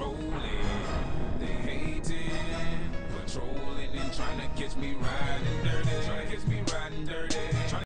rolling. They hating, patrolling and trying to catch me riding dirty. Trying to catch me